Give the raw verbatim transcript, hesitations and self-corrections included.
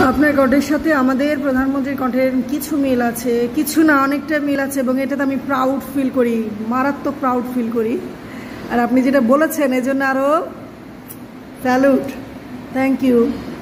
আপনার কণ্ঠের সাথে আমাদের প্রধানমন্ত্রীর কণ্ঠের কিছু মিল আছে, কিছু না অনেকটা মিল আছে, এবং এটাতে আমি প্রাউড ফিল করি, মারাত্মক প্রাউড ফিল করি। আর আপনি যেটা বলেছেন এজন্য আরও স্যালুট, থ্যাংক ইউ।